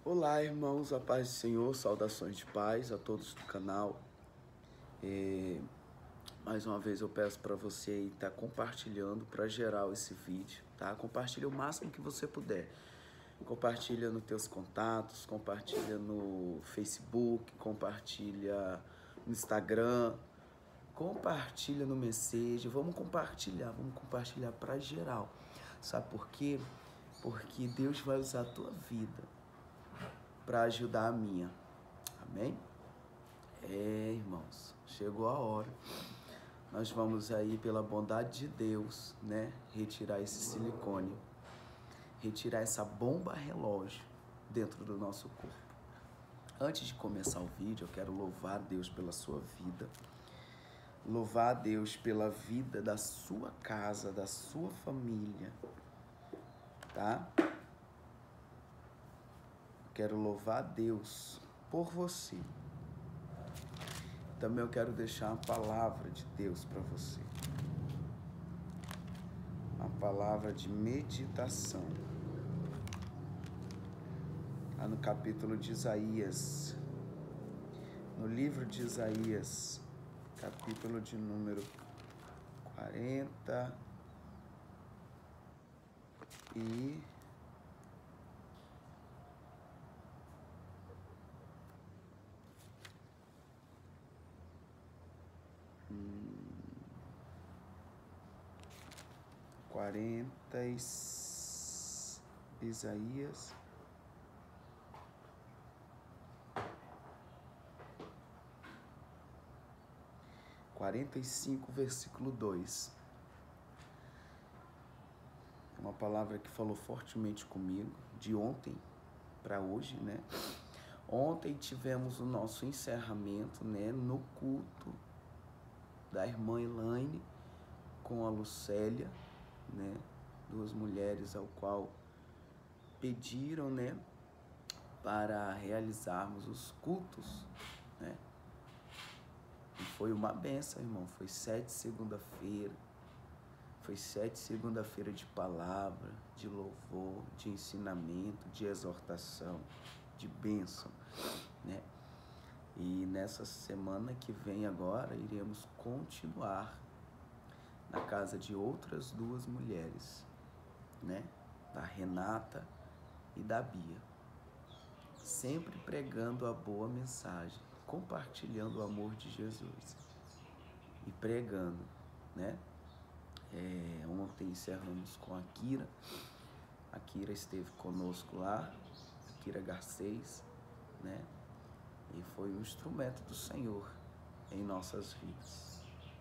Olá, irmãos, a paz do Senhor, saudações de paz a todos do canal. Mais uma vez eu peço para você aí estar compartilhando para geral esse vídeo, tá? Compartilha o máximo que você puder. Compartilha nos teus contatos, compartilha no Facebook, compartilha no Instagram, compartilha no Messenger. Vamos compartilhar para geral. Sabe por quê? Porque Deus vai usar a tua vida para ajudar a minha. Amém? Irmãos, chegou a hora. Nós vamos aí, pela bondade de Deus, né, retirar esse silicone, retirar essa bomba relógio dentro do nosso corpo. Antes de começar o vídeo, eu quero louvar a Deus pela sua vida, louvar a Deus pela vida da sua casa, da sua família, tá? Quero louvar a Deus por você. Também eu quero deixar uma palavra de Deus para você. Uma palavra de meditação. Lá no capítulo de Isaías. No livro de Isaías, capítulo de número 40 e 40 Isaías 45, versículo 2. Uma palavra que falou fortemente comigo, de ontem para hoje, né? Ontem tivemos o nosso encerramento, né, no culto da irmã Elaine com a Lucélia, né? Duas mulheres ao qual pediram, né, para realizarmos os cultos, né? E foi uma benção, irmão. Foi 7 segunda-feira. Foi 7 segunda-feira de palavra, de louvor, de ensinamento, de exortação, de bênção, né? E nessa semana que vem agora, iremos continuar na casa de outras duas mulheres, né? Da Renata e da Bia. Sempre pregando a boa mensagem, compartilhando o amor de Jesus e pregando, né? Ontem encerramos com a Kira. A Kira esteve conosco lá, a Kira Garcês, né? E foi um instrumento do Senhor em nossas vidas.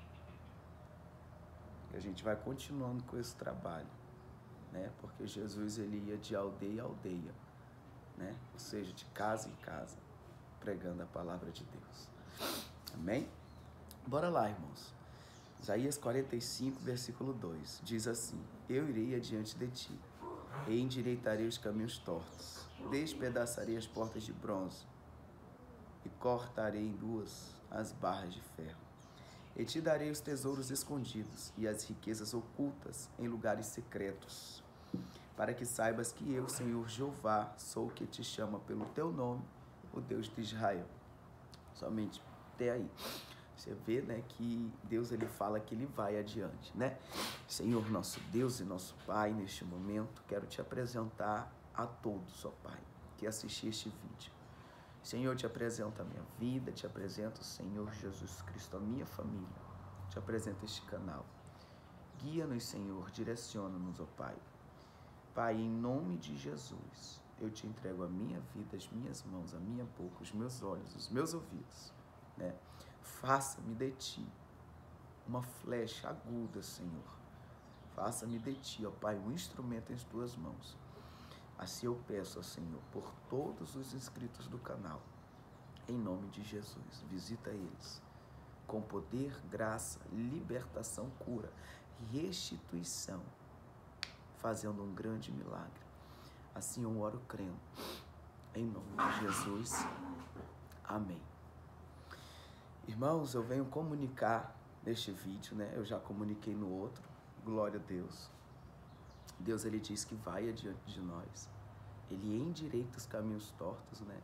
E a gente vai continuando com esse trabalho, né? Porque Jesus, ele ia de aldeia a aldeia, né? Ou seja, de casa em casa, pregando a palavra de Deus. Amém? Bora lá, irmãos. Isaías 45, versículo 2, diz assim: Eu irei adiante de ti, e endireitarei os caminhos tortos, despedaçarei as portas de bronze, e cortarei em duas as barras de ferro. E te darei os tesouros escondidos, e as riquezas ocultas em lugares secretos, para que saibas que eu, Senhor Jeová, sou o que te chama pelo teu nome, o Deus de Israel. Somente até aí. Você vê, né, que Deus, ele fala que ele vai adiante, né? Senhor, nosso Deus e nosso Pai, neste momento, quero te apresentar a todos, ó Pai, que assistir este vídeo. Senhor, te apresento a minha vida, te apresento, Senhor Jesus Cristo, a minha família, te apresento este canal. Guia-nos, Senhor, direciona-nos, ó Pai. Pai, em nome de Jesus, eu te entrego a minha vida, as minhas mãos, a minha boca, os meus olhos, os meus ouvidos, né? Faça-me de ti uma flecha aguda, Senhor. Faça-me de ti, ó Pai, um instrumento em tuas mãos. Assim eu peço, ó Senhor, por todos os inscritos do canal, em nome de Jesus. Visita eles com poder, graça, libertação, cura, restituição, fazendo um grande milagre. Assim eu oro crendo, em nome de Jesus. Amém. Irmãos, eu venho comunicar neste vídeo, né? Eu já comuniquei no outro, glória a Deus. Deus, ele diz que vai adiante de nós. Ele endireita os caminhos tortos, né?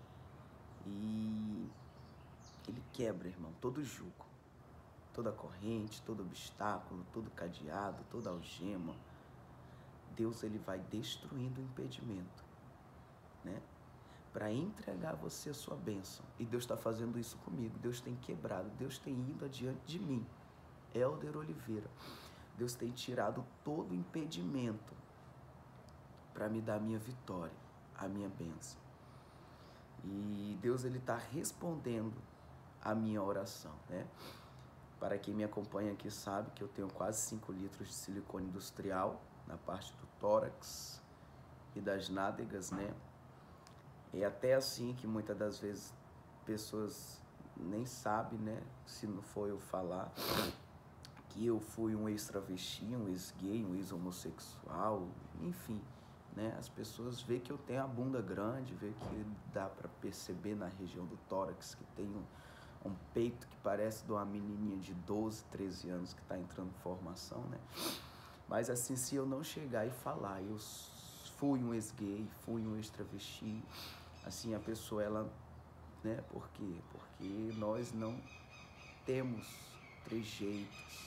E ele quebra, irmão, todo jugo, toda corrente, todo obstáculo, todo cadeado, toda algema. Deus, ele vai destruindo o impedimento, né? Para entregar a você a sua bênção. E Deus está fazendo isso comigo. Deus tem quebrado, Deus tem ido adiante de mim. Helder Oliveira. Deus tem tirado todo o impedimento para me dar a minha vitória, a minha bênção. E Deus, ele está respondendo a minha oração, né? Para quem me acompanha aqui sabe que eu tenho quase 5 litros de silicone industrial na parte do tórax e das nádegas, né? É até assim que muitas das vezes pessoas nem sabem, né? Se não for eu falar, que eu fui um ex-travesti, um ex-gay, um ex-homossexual, enfim, né? As pessoas veem que eu tenho a bunda grande, veem que dá para perceber na região do tórax que tem um peito que parece de uma menininha de 12, 13 anos que está entrando em formação, né? Mas assim, se eu não chegar e falar, eu fui um ex-gay, fui um ex-travesti, assim, a pessoa, ela, né? Por quê? Porque nós não temos trejeitos,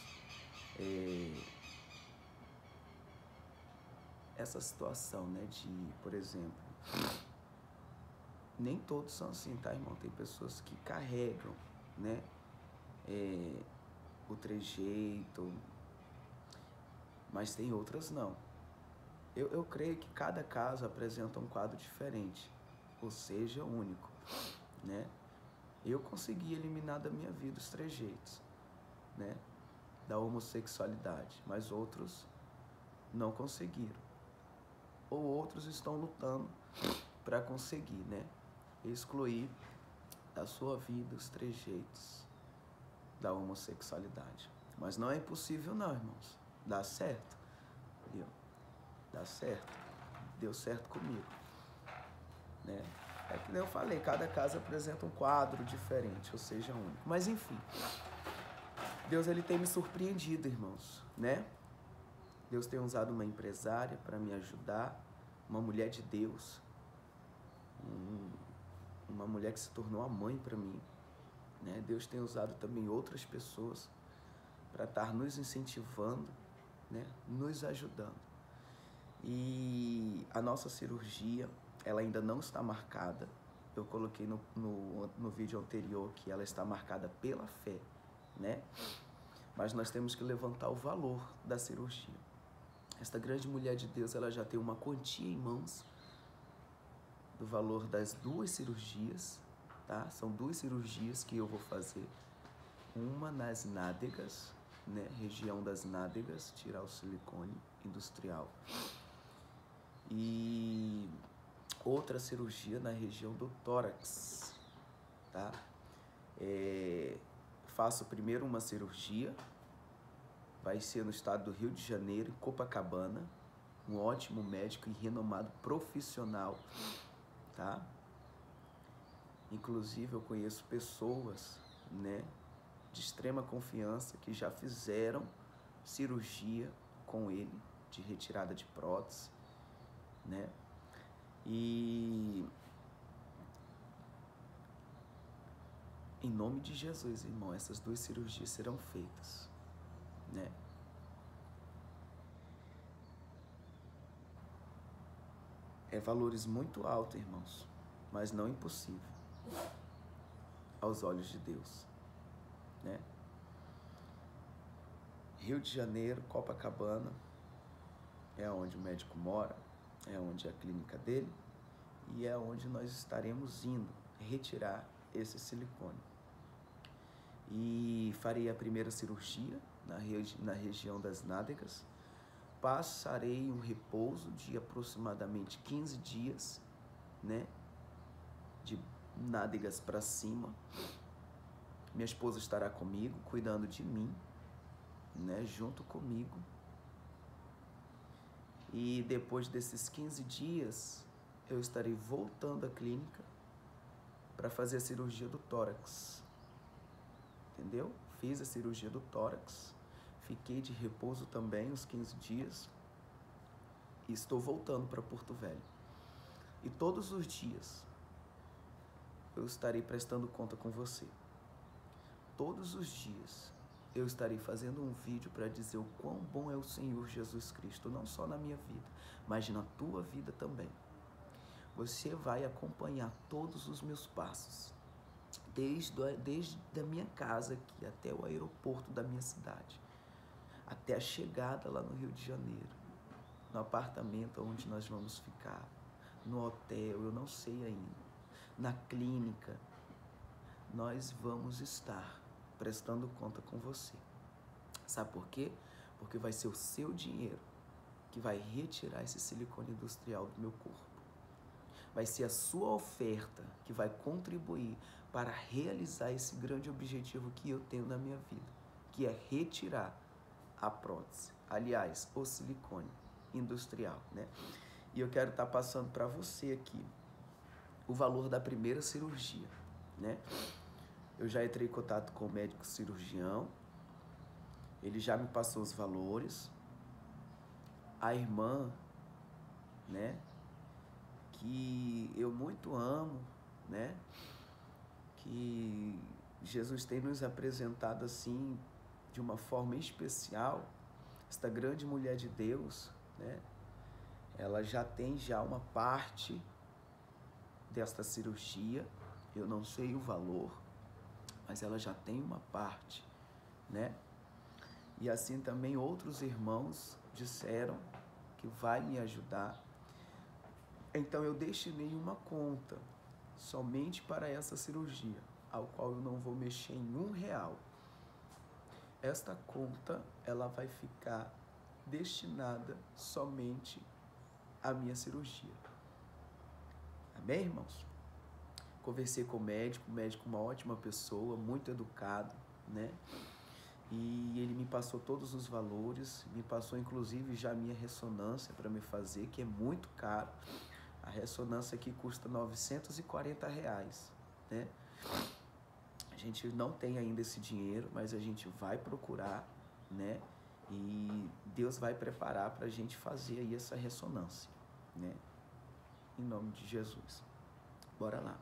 essa situação, né? De, por exemplo, nem todos são assim, tá, irmão? Tem pessoas que carregam, né? O trejeito, mas tem outras não. Eu creio que cada caso apresenta um quadro diferente, ou seja, único, né? Eu consegui eliminar da minha vida os trejeitos, né? Da homossexualidade, mas outros não conseguiram. Ou outros estão lutando para conseguir, né? Excluir da sua vida os trejeitos da homossexualidade. Mas não é impossível não, irmãos. Dá certo. Viu? Dá certo. Deu certo comigo. Né? É que nem eu falei, cada caso apresenta um quadro diferente, ou seja, único. Mas enfim, Deus, ele tem me surpreendido, irmãos, né? Deus tem usado uma empresária para me ajudar, uma mulher de Deus, uma mulher que se tornou a mãe para mim, né? Deus tem usado também outras pessoas para estar nos incentivando, né? Nos ajudando. E a nossa cirurgia, ela ainda não está marcada. Eu coloquei no vídeo anterior que ela está marcada pela fé, né? Mas nós temos que levantar o valor da cirurgia. Esta grande mulher de Deus, ela já tem uma quantia em mãos do valor das 2 cirurgias, tá? São 2 cirurgias que eu vou fazer. Uma nas nádegas, né? Região das nádegas, tirar o silicone industrial. E outra cirurgia na região do tórax, tá? Faço primeiro uma cirurgia, vai ser no estado do Rio de Janeiro, em Copacabana, um ótimo médico e renomado profissional, tá? Inclusive eu conheço pessoas, né, de extrema confiança que já fizeram cirurgia com ele, de retirada de prótese, né? E em nome de Jesus, irmão, essas 2 cirurgias serão feitas, né? É valores muito altos, irmãos, mas não impossível aos olhos de Deus, né? Rio de Janeiro, Copacabana, é onde o médico mora, é onde é a clínica dele e é onde nós estaremos indo retirar esse silicone. E farei a primeira cirurgia na região das nádegas. Passarei um repouso de aproximadamente 15 dias, né? De nádegas para cima. Minha esposa estará comigo, cuidando de mim, né? Junto comigo. E depois desses 15 dias, eu estarei voltando à clínica para fazer a cirurgia do tórax. Entendeu? Fiz a cirurgia do tórax, fiquei de repouso também uns 15 dias e estou voltando para Porto Velho. E todos os dias eu estarei prestando conta com você. Todos os dias eu estarei fazendo um vídeo para dizer o quão bom é o Senhor Jesus Cristo, não só na minha vida, mas na tua vida também. Você vai acompanhar todos os meus passos, desde a minha casa aqui até o aeroporto da minha cidade, até a chegada lá no Rio de Janeiro, no apartamento onde nós vamos ficar, no hotel, eu não sei ainda, na clínica. Nós vamos estar prestando conta com você. Sabe por quê? Porque vai ser o seu dinheiro que vai retirar esse silicone industrial do meu corpo. Vai ser a sua oferta que vai contribuir para realizar esse grande objetivo que eu tenho na minha vida, que é retirar a prótese, aliás, o silicone industrial, né? E eu quero estar passando para você aqui o valor da primeira cirurgia, né? Eu já entrei em contato com o médico cirurgião, ele já me passou os valores. A irmã, né, que eu muito amo, né, que Jesus tem nos apresentado assim de uma forma especial, esta grande mulher de Deus, né, ela já tem uma parte desta cirurgia, eu não sei o valor, mas ela já tem uma parte, né? E assim também outros irmãos disseram que vai me ajudar. Então eu destinei uma conta somente para essa cirurgia, ao qual eu não vou mexer em R$1. Esta conta, ela vai ficar destinada somente à minha cirurgia. Amém, irmãos? Conversei com o médico uma ótima pessoa, muito educado, né? E ele me passou todos os valores, me passou inclusive já a minha ressonância para me fazer, que é muito caro. A ressonância aqui custa R$940, né? A gente não tem ainda esse dinheiro, mas a gente vai procurar, né? E Deus vai preparar para a gente fazer aí essa ressonância, né? Em nome de Jesus. Bora lá.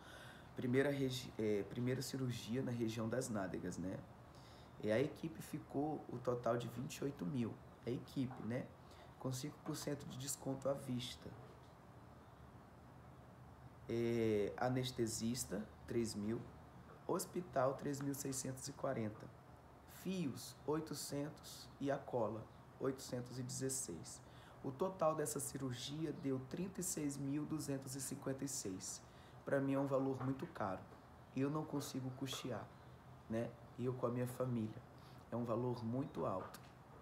Primeira cirurgia na região das nádegas, né? E a equipe ficou o total de 28 mil. A equipe, né? Com 5% de desconto à vista. Anestesista, 3 mil. Hospital, 3.640. Fios, 800 e a cola, 816. O total dessa cirurgia deu 36.256. Para mim é um valor muito caro. Eu não consigo custear, né? Eu com a minha família. É um valor muito alto.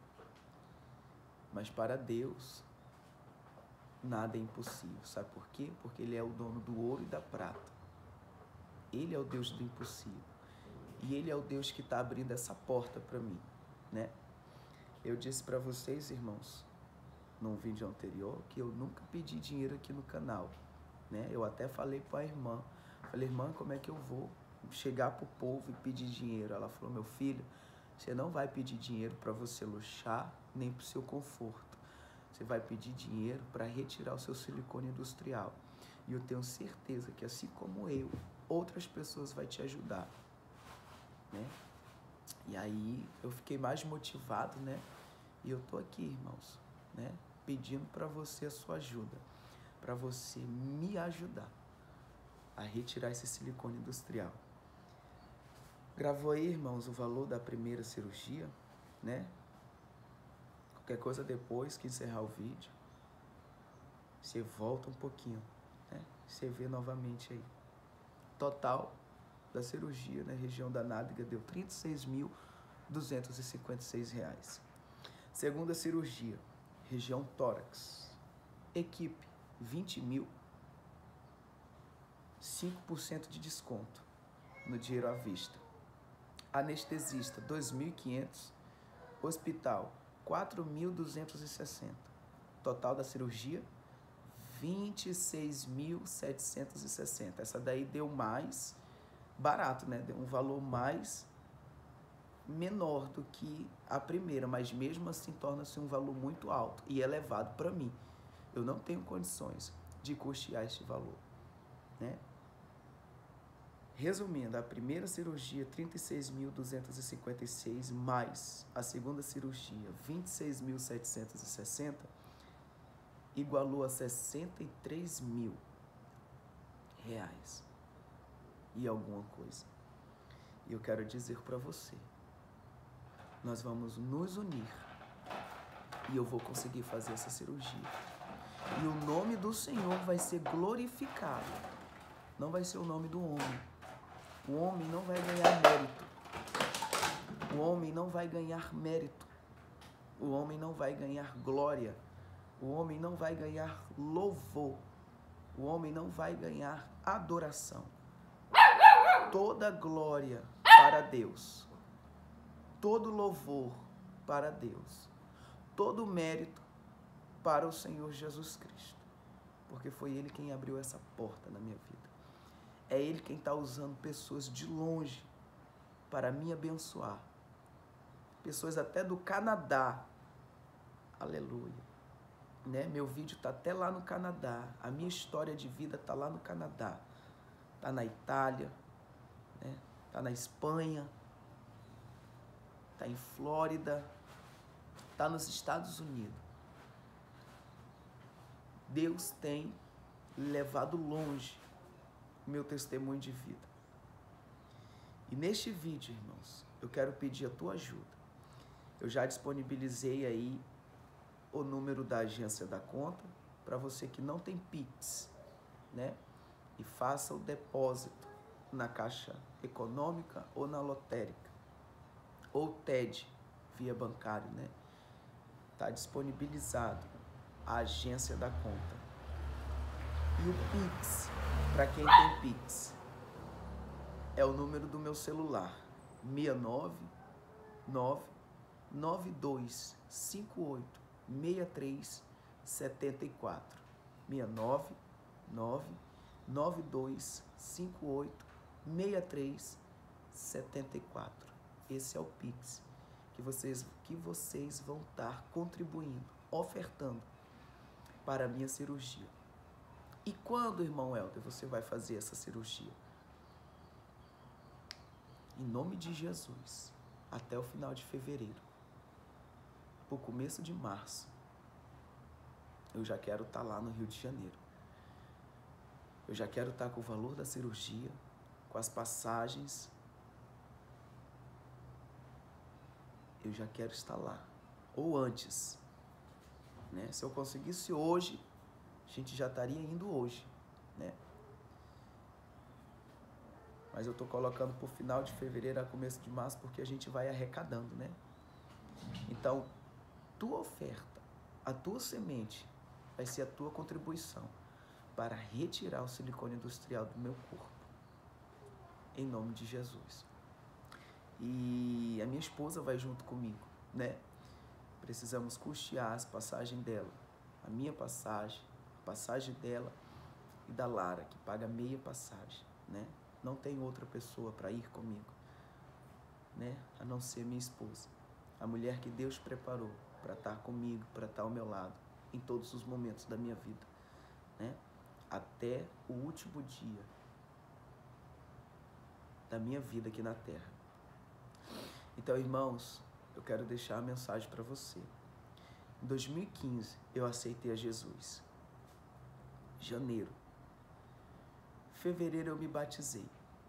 Mas para Deus, nada é impossível. Sabe por quê? Porque Ele é o dono do ouro e da prata. Ele é o Deus do impossível. E Ele é o Deus que está abrindo essa porta para mim, né? Eu disse para vocês, irmãos, num vídeo anterior, que eu nunca pedi dinheiro aqui no canal, né? Eu até falei para a irmã, falei, irmã, como é que eu vou chegar pro povo e pedir dinheiro? Ela falou, meu filho, você não vai pedir dinheiro para você luxar, nem para o seu conforto. Você vai pedir dinheiro para retirar o seu silicone industrial. E eu tenho certeza que, assim como eu, outras pessoas vão te ajudar, né? E aí eu fiquei mais motivado, né? E eu tô aqui, irmãos, né? Pedindo para você a sua ajuda, para você me ajudar a retirar esse silicone industrial. Gravou aí, irmãos, o valor da primeira cirurgia, né? Qualquer coisa depois que encerrar o vídeo, você volta um pouquinho, né? Você vê novamente aí. Total da cirurgia na região da nádega deu R$36.256. Segunda cirurgia, região tórax. Equipe, 20 mil. 5% de desconto no dinheiro à vista. Anestesista, 2.500. Hospital, 4.260. Total da cirurgia, 26.760. Essa daí deu mais barato, né? Deu um valor mais menor do que a primeira, mas mesmo assim torna-se um valor muito alto e elevado para mim. Eu não tenho condições de custear este valor, né? Resumindo, a primeira cirurgia, 36.256, mais a segunda cirurgia, 26.760, igualou a 63 mil reais e alguma coisa. E eu quero dizer para você, nós vamos nos unir e eu vou conseguir fazer essa cirurgia. E o nome do Senhor vai ser glorificado. Não vai ser o nome do homem. O homem não vai ganhar mérito. O homem não vai ganhar mérito. O homem não vai ganhar glória. O homem não vai ganhar louvor. O homem não vai ganhar adoração. Toda glória para Deus. Todo louvor para Deus. Todo mérito para o Senhor Jesus Cristo. Porque foi Ele quem abriu essa porta na minha vida. É Ele quem está usando pessoas de longe para me abençoar. Pessoas até do Canadá. Aleluia. Né? Meu vídeo está até lá no Canadá. A minha história de vida está lá no Canadá. Está na Itália. Né? Está na Espanha. Está em Flórida. Está nos Estados Unidos. Deus tem levado longe o meu testemunho de vida. E neste vídeo, irmãos, eu quero pedir a tua ajuda. Eu já disponibilizei aí o número da agência da conta para você que não tem Pix, né? E faça o depósito na Caixa Econômica ou na Lotérica, ou TED, via bancário, né? Está disponibilizado a agência da conta. E o Pix, para quem tem Pix, é o número do meu celular, 699-9258-6374. 699-9258-6374. Esse é o Pix que vocês vão estar contribuindo, ofertando para a minha cirurgia. E quando, irmão Helder, você vai fazer essa cirurgia? Em nome de Jesus, até o final de fevereiro, para o começo de março, eu já quero estar lá no Rio de Janeiro. Eu já quero estar com o valor da cirurgia, com as passagens. Eu já quero estar lá, ou antes, né? Se eu conseguisse hoje, a gente já estaria indo hoje, né? Mas eu tô colocando pro final de fevereiro a começo de março porque a gente vai arrecadando, né? Então, tua oferta, a tua semente vai ser a tua contribuição para retirar o silicone industrial do meu corpo. Em nome de Jesus. E a minha esposa vai junto comigo, né? Precisamos custear as passagens dela. A minha passagem, a passagem dela e da Lara, que paga meia passagem, né? Não tem outra pessoa para ir comigo, né? A não ser minha esposa. A mulher que Deus preparou para estar comigo, para estar ao meu lado, em todos os momentos da minha vida, né? Até o último dia da minha vida aqui na Terra. Então, irmãos, eu quero deixar a mensagem para você. Em 2015, eu aceitei a Jesus. Janeiro. Fevereiro eu me batizei.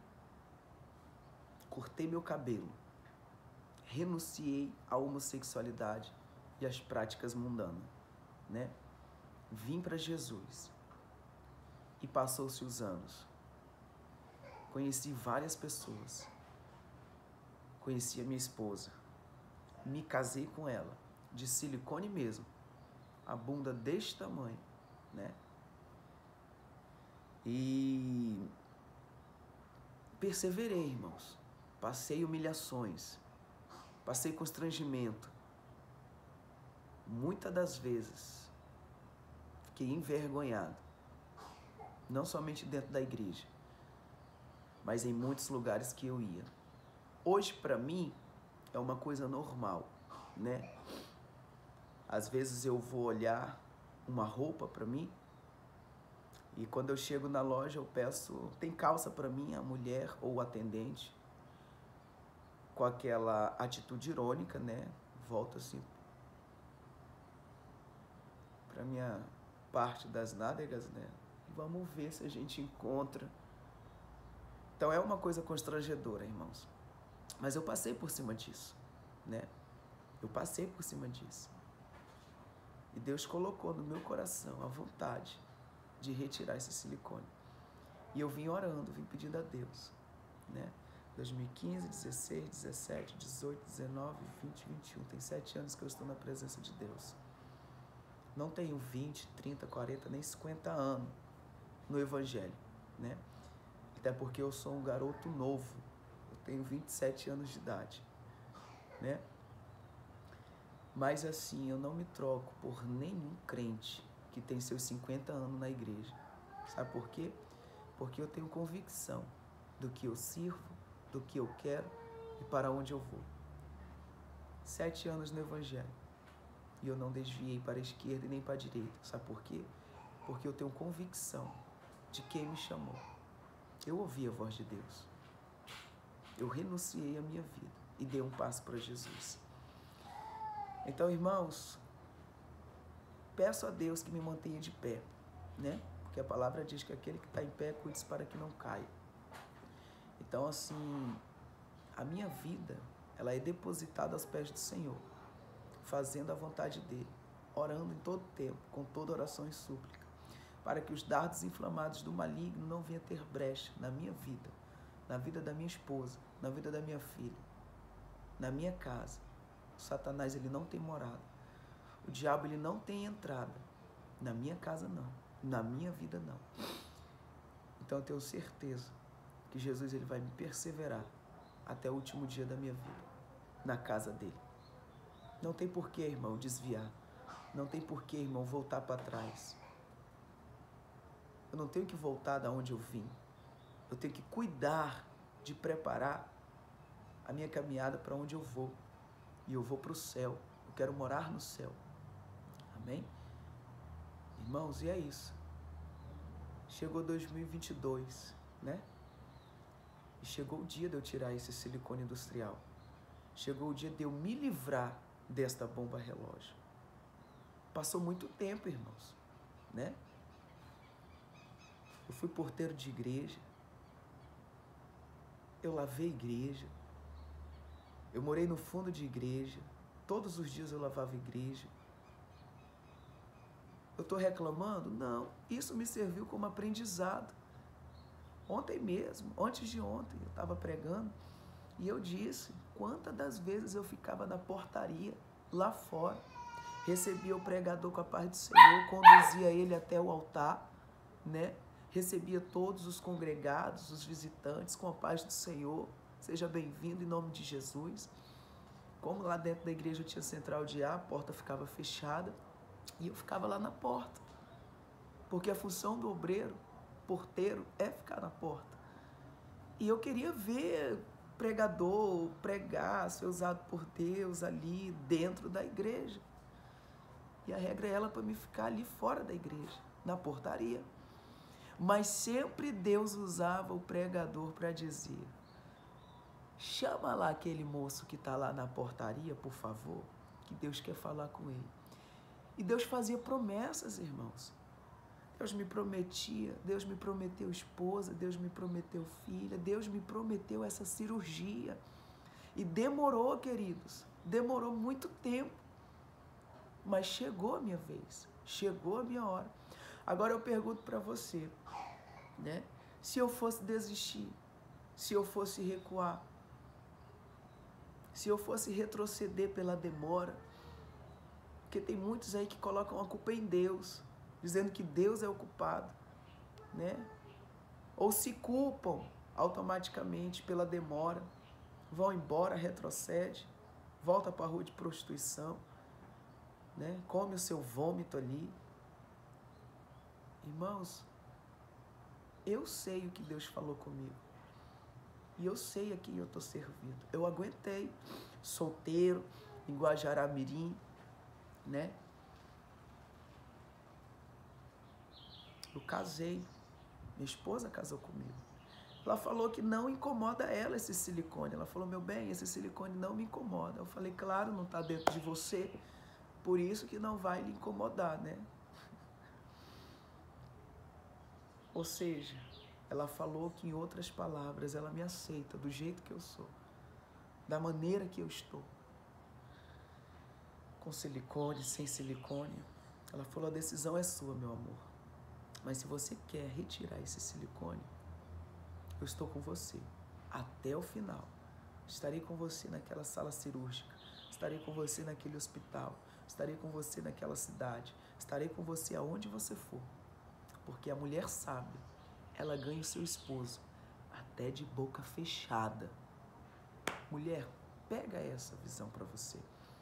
Cortei meu cabelo. Renunciei à homossexualidade e às práticas mundanas, né? Vim para Jesus. E passou-se os anos. Conheci várias pessoas. Conheci a minha esposa. Me casei com ela, de silicone mesmo. A bunda deste tamanho, né? E perseverei, irmãos. Passei humilhações. Passei constrangimento. Muitas das vezes fiquei envergonhado. Não somente dentro da igreja, mas em muitos lugares que eu ia. Hoje, para mim, é uma coisa normal, né? Às vezes eu vou olhar uma roupa para mim E quando eu chego na loja, eu peço, tem calça para mim, a mulher ou o atendente, com aquela atitude irônica, né? Volta assim para minha parte das nádegas, né? Vamos ver se a gente encontra. Então é uma coisa constrangedora, irmãos. Mas eu passei por cima disso, né? Eu passei por cima disso. E Deus colocou no meu coração a vontade de retirar esse silicone. E eu vim orando, vim pedindo a Deus, né? 2015, 16, 17, 18, 19, 20, 21. Tem 7 anos que eu estou na presença de Deus. Não tenho 20, 30, 40, nem 50 anos no Evangelho, né? Até porque eu sou um garoto novo. Eu tenho 27 anos de idade, né? Mas assim, eu não me troco por nenhum crente que tem seus 50 anos na igreja. Sabe por quê? Porque eu tenho convicção do que eu sirvo, do que eu quero e para onde eu vou. 7 anos no Evangelho. E eu não desviei para a esquerda e nem para a direita. Sabe por quê? Porque eu tenho convicção de quem me chamou. Eu ouvi a voz de Deus. Eu renunciei à minha vida e dei um passo para Jesus. Então, irmãos, peço a Deus que me mantenha de pé, né? Porque a palavra diz que aquele que está em pé, cuide-se para que não caia. Então, assim, a minha vida, ela é depositada aos pés do Senhor, fazendo a vontade dEle, orando em todo tempo, com toda oração e súplica, para que os dardos inflamados do maligno não venham ter brecha na minha vida, na vida da minha esposa, na vida da minha filha, na minha casa. O Satanás, ele não tem morada. O diabo, ele não tem entrada. Na minha casa, não. Na minha vida, não. Então, eu tenho certeza que Jesus, ele vai me perseverar até o último dia da minha vida, na casa dele. Não tem porquê, irmão, desviar. Não tem porquê, irmão, voltar para trás. Eu não tenho que voltar da onde eu vim. Eu tenho que cuidar de preparar a minha caminhada para onde eu vou. E eu vou para o céu. Eu quero morar no céu. Amém? Irmãos, e é isso. Chegou 2022, né? E chegou o dia de eu tirar esse silicone industrial. Chegou o dia de eu me livrar desta bomba relógio. Passou muito tempo, irmãos, né? Eu fui porteiro de igreja. Eu lavei igreja. Eu morei no fundo de igreja. Todos os dias eu lavava igreja. Eu estou reclamando? Não. Isso me serviu como aprendizado. Ontem mesmo, antes de ontem, eu estava pregando e eu disse quantas das vezes eu ficava na portaria, lá fora, recebia o pregador com a paz do Senhor, conduzia ele até o altar, né? Recebia todos os congregados, os visitantes com a paz do Senhor. Seja bem-vindo em nome de Jesus. Como lá dentro da igreja eu tinha central de ar, a porta ficava fechada e eu ficava lá na porta. Porque a função do obreiro, porteiro, é ficar na porta. E eu queria ver pregador pregar, ser usado por Deus ali dentro da igreja. E a regra é ela para me ficar ali fora da igreja, na portaria. Mas sempre Deus usava o pregador para dizer: chama lá aquele moço que está lá na portaria, por favor, que Deus quer falar com ele. E Deus fazia promessas, irmãos. Deus me prometia, Deus me prometeu esposa, Deus me prometeu filha, Deus me prometeu essa cirurgia. E demorou, queridos, demorou muito tempo. Mas chegou a minha vez, chegou a minha hora. Agora eu pergunto para você, né? Se eu fosse desistir, se eu fosse recuar, se eu fosse retroceder pela demora, porque tem muitos aí que colocam a culpa em Deus, dizendo que Deus é o culpado, né? Ou se culpam automaticamente pela demora, vão embora, retrocede, volta para a rua de prostituição, né? Come o seu vômito ali. Irmãos, eu sei o que Deus falou comigo. E eu sei a quem eu estou servindo. Eu aguentei, solteiro, em Guajará-Mirim, né? Eu casei, minha esposa casou comigo. Ela falou que não incomoda ela esse silicone. Ela falou, meu bem, esse silicone não me incomoda. Eu falei, claro, não está dentro de você, por isso que não vai lhe incomodar, né? Ou seja, ela falou que, em outras palavras, ela me aceita do jeito que eu sou, da maneira que eu estou. Com silicone, sem silicone. Ela falou, a decisão é sua, meu amor. Mas se você quer retirar esse silicone, eu estou com você até o final. Estarei com você naquela sala cirúrgica. Estarei com você naquele hospital. Estarei com você naquela cidade. Estarei com você aonde você for. Porque a mulher sábia, ela ganha o seu esposo até de boca fechada. Mulher, pega essa visão para você.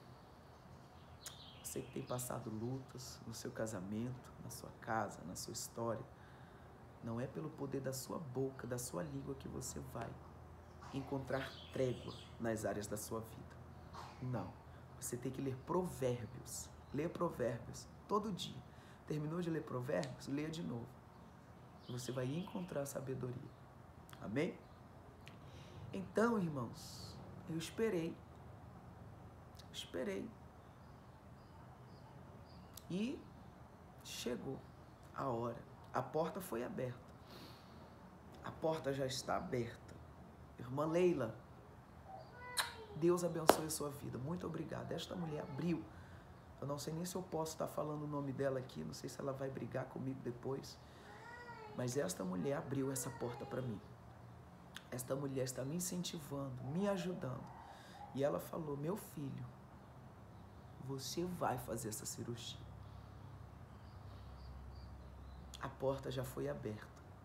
Você que tem passado lutas no seu casamento, na sua casa, na sua história, não é pelo poder da sua boca, da sua língua que você vai encontrar trégua nas áreas da sua vida. Não. Você tem que ler Provérbios. Lê Provérbios todo dia. Terminou de ler Provérbios? Leia de novo. Você vai encontrar sabedoria. Amém? Então, irmãos, eu esperei. E chegou a hora. A porta foi aberta. A porta já está aberta. Irmã Leila, Deus abençoe a sua vida. Muito obrigada. Esta mulher abriu. Eu não sei nem se eu posso estar falando o nome dela aqui. Não sei se ela vai brigar comigo depois. Mas esta mulher abriu essa porta para mim. Esta mulher está me incentivando, me ajudando. E ela falou, meu filho, você vai fazer essa cirurgia. A porta já foi aberta.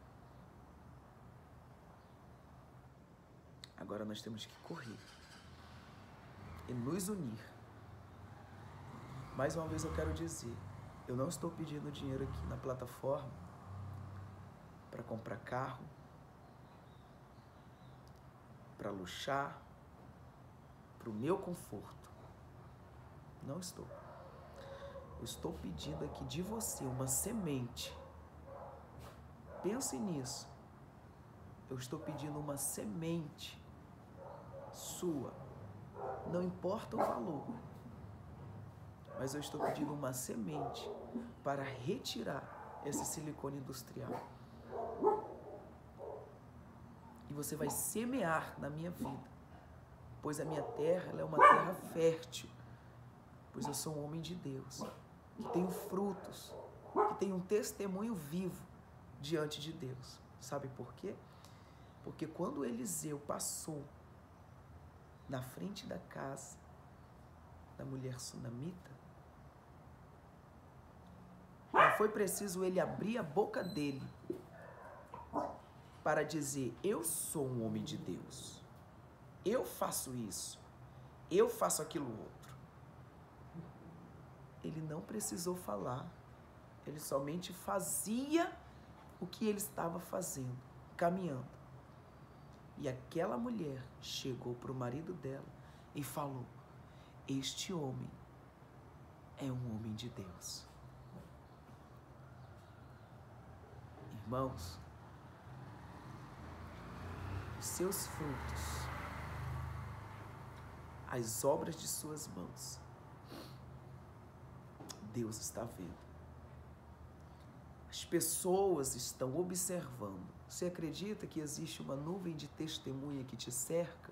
Agora nós temos que correr e nos unir. Mais uma vez eu quero dizer, eu não estou pedindo dinheiro aqui na plataforma para comprar carro, para luxar, para o meu conforto. Não estou. Eu estou pedindo aqui de você uma semente. Pense nisso. Eu estou pedindo uma semente sua. Não importa o valor. Mas eu estou pedindo uma semente para retirar esse silicone industrial. E você vai semear na minha vida. Pois a minha terra, ela é uma terra fértil. Pois eu sou um homem de Deus, que tenho frutos, que tenho um testemunho vivo diante de Deus. Sabe por quê? Porque quando Eliseu passou na frente da casa da mulher sunamita, não foi preciso ele abrir a boca dele para dizer, eu sou um homem de Deus, eu faço isso, eu faço aquilo outro. Ele não precisou falar, ele somente fazia o que ele estava fazendo, caminhando. E aquela mulher chegou para o marido dela e falou, este homem é um homem de Deus. Irmãos, os seus frutos, as obras de suas mãos, Deus está vendo. As pessoas estão observando. Você acredita que existe uma nuvem de testemunha que te cerca?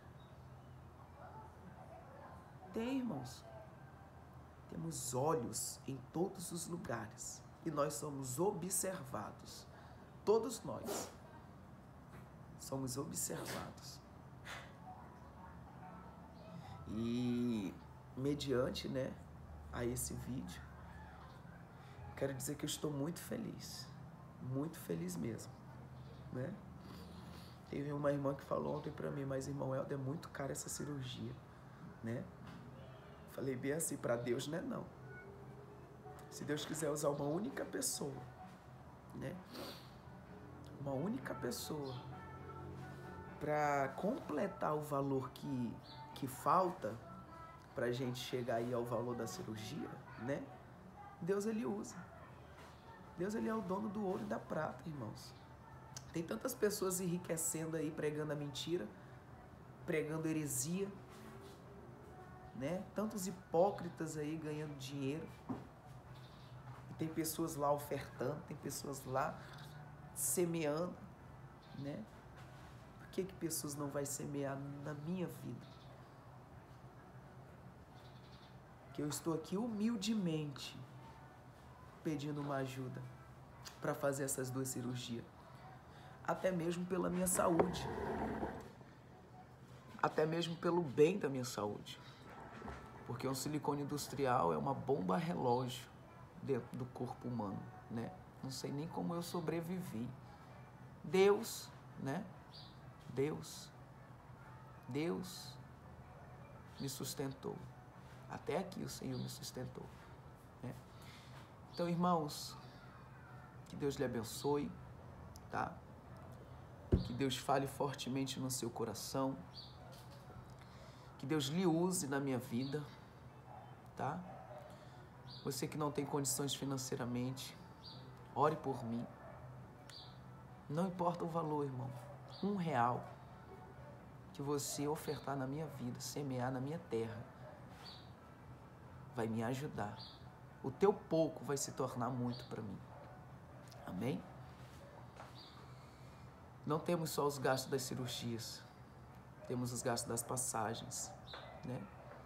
Tem, irmãos. Temos olhos em todos os lugares e nós somos observados. Todos nós somos observados. E mediante, a esse vídeo, quero dizer que eu estou muito feliz mesmo, Teve uma irmã que falou ontem para mim, mas irmão Helder, é muito cara essa cirurgia, Falei bem assim, para Deus não. Se Deus quiser usar uma única pessoa, uma única pessoa para completar o valor que falta para a gente chegar aí ao valor da cirurgia, Deus, ele usa. Deus, ele é o dono do ouro e da prata, irmãos. Tem tantas pessoas enriquecendo aí, pregando a mentira, pregando heresia, né? Tantos hipócritas aí ganhando dinheiro. E tem pessoas lá ofertando, tem pessoas lá semeando, né? Por que pessoas não vão semear na minha vida? Que eu estou aqui humildemente pedindo uma ajuda para fazer essas 2 cirurgias. Até mesmo pela minha saúde. Até mesmo pelo bem da minha saúde. Porque um silicone industrial é uma bomba relógio dentro do corpo humano, né? Não sei nem como eu sobrevivi. Deus, né? Deus me sustentou. Até aqui o Senhor me sustentou, né? Então, irmãos, que Deus lhe abençoe, tá? Que Deus fale fortemente no seu coração. Que Deus lhe use na minha vida, tá? Você que não tem condições financeiramente, ore por mim. Não importa o valor, irmão. R$1 que você ofertar na minha vida, semear na minha terra, vai me ajudar. O teu pouco vai se tornar muito para mim. Amém? Não temos só os gastos das cirurgias. Temos os gastos das passagens, né?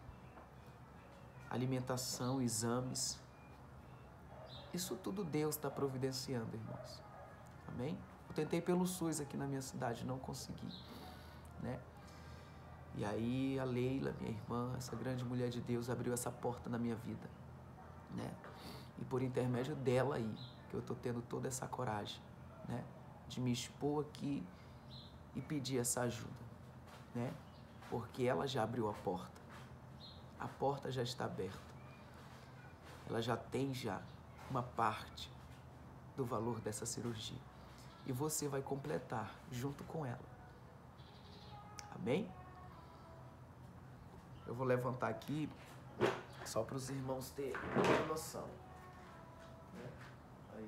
Alimentação, exames. Isso tudo Deus está providenciando, irmãos. Amém? Eu tentei pelo SUS aqui na minha cidade, não consegui, né? E aí a Leila, minha irmã, essa grande mulher de Deus, abriu essa porta na minha vida, né? E por intermédio dela aí, que eu tô tendo toda essa coragem, né? De me expor aqui e pedir essa ajuda, né? Porque ela já abriu a porta. A porta já está aberta. Ela já tem uma parte do valor dessa cirurgia. E você vai completar junto com ela. Amém? Eu vou levantar aqui só para os irmãos terem uma noção. Aí.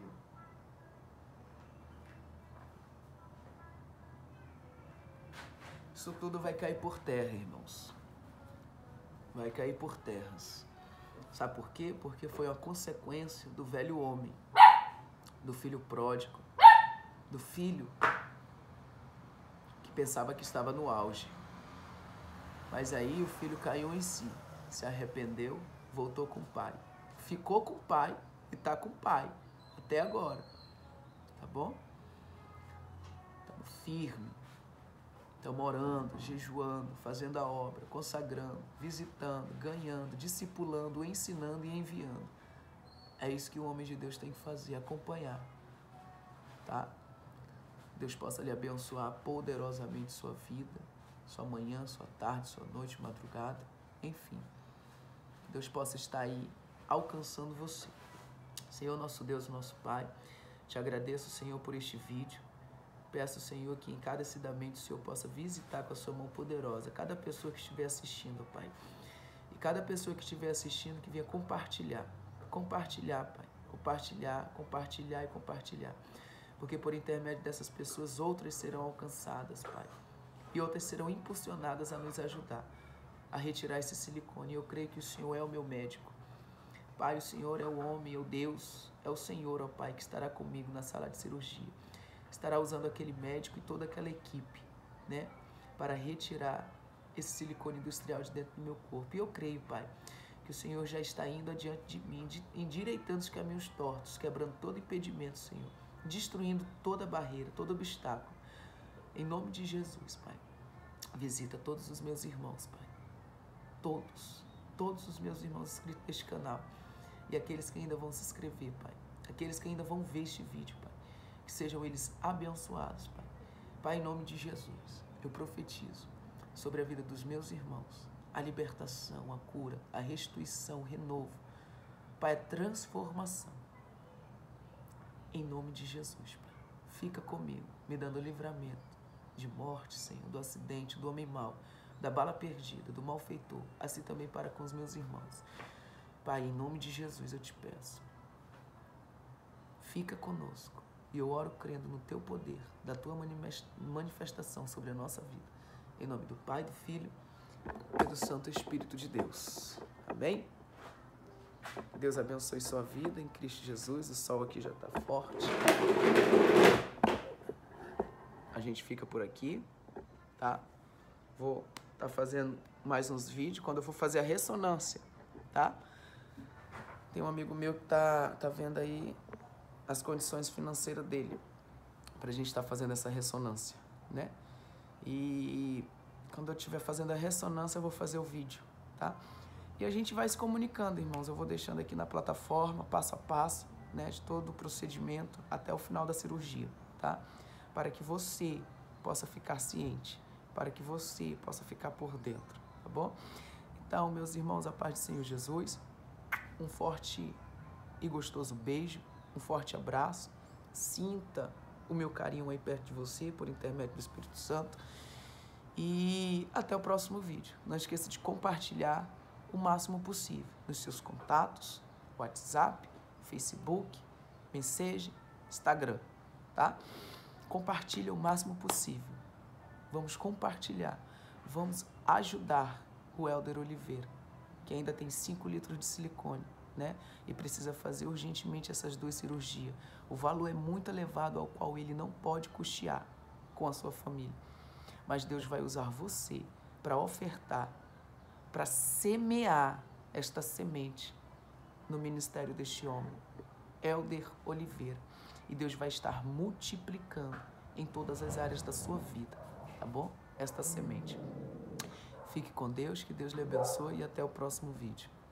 Isso tudo vai cair por terra, irmãos. Vai cair por terras. Sabe por quê? Porque foi a consequência do velho homem, do filho pródigo, do filho que pensava que estava no auge. Mas aí o filho caiu em si, se arrependeu, voltou com o pai. Ficou com o pai e está com o pai até agora. Tá bom? Estamos firmes. Estamos orando, jejuando, fazendo a obra, consagrando, visitando, ganhando, discipulando, ensinando e enviando. É isso que o homem de Deus tem que fazer, acompanhar. Tá? Deus possa lhe abençoar poderosamente sua vida, sua manhã, sua tarde, sua noite, madrugada, enfim. Deus possa estar aí alcançando você. Senhor, nosso Deus, nosso Pai, te agradeço, Senhor, por este vídeo. Peço, Senhor, que encarecidamente o Senhor possa visitar com a sua mão poderosa cada pessoa que estiver assistindo, Pai. E cada pessoa que estiver assistindo que venha compartilhar. Compartilhar, Pai. Compartilhar, compartilhar e compartilhar. Porque por intermédio dessas pessoas, outras serão alcançadas, Pai. E outras serão impulsionadas a nos ajudar a retirar esse silicone. Eu creio que o Senhor é o meu médico. Pai, o Senhor é o homem, é o Deus, é o Senhor, ó Pai, que estará comigo na sala de cirurgia. Estará usando aquele médico e toda aquela equipe, né, para retirar esse silicone industrial de dentro do meu corpo. E eu creio, Pai, que o Senhor já está indo adiante de mim, endireitando os caminhos tortos, quebrando todo impedimento, Senhor, destruindo toda barreira, todo obstáculo. Em nome de Jesus, Pai, visita todos os meus irmãos, Pai. Todos os meus irmãos inscritos neste canal. E aqueles que ainda vão se inscrever, Pai. Aqueles que ainda vão ver este vídeo, Pai. Que sejam eles abençoados, Pai. Pai, em nome de Jesus, eu profetizo sobre a vida dos meus irmãos a libertação, a cura, a restituição, o renovo. Pai, a transformação. Em nome de Jesus, Pai. Fica comigo, me dando livramento de morte, Senhor, do acidente, do homem mau, da bala perdida, do malfeitor, assim também para com os meus irmãos. Pai, em nome de Jesus eu te peço. fica conosco. E eu oro crendo no teu poder, da tua manifestação sobre a nossa vida. Em nome do Pai, do Filho e do Santo Espírito de Deus. Amém? Deus abençoe sua vida em Cristo Jesus. O sol aqui já está forte. A gente fica por aqui, tá? Vou estar fazendo mais uns vídeos quando eu for fazer a ressonância, tá? Tem um amigo meu que tá vendo aí as condições financeiras dele pra gente estar fazendo essa ressonância, né? E quando eu estiver fazendo a ressonância, eu vou fazer o vídeo, tá? E a gente vai se comunicando, irmãos. Eu vou deixando aqui na plataforma, passo a passo, né, de todo o procedimento até o final da cirurgia, tá? Para que você possa ficar ciente, para que você possa ficar por dentro, tá bom? Então, meus irmãos, a paz do Senhor Jesus, um forte e gostoso beijo, um forte abraço. Sinta o meu carinho aí perto de você, por intermédio do Espírito Santo. E até o próximo vídeo. Não esqueça de compartilhar o máximo possível nos seus contatos, WhatsApp, Facebook, Messenger, Instagram, tá? Compartilha o máximo possível. Vamos compartilhar. Vamos ajudar o Helder Oliveira, que ainda tem 5 litros de silicone, né? E precisa fazer urgentemente essas 2 cirurgias. O valor é muito elevado, ao qual ele não pode custear com a sua família. Mas Deus vai usar você para ofertar, para semear esta semente no ministério deste homem, Helder Oliveira. E Deus vai estar multiplicando em todas as áreas da sua vida, tá bom? Esta semente. Fique com Deus, que Deus lhe abençoe e até o próximo vídeo.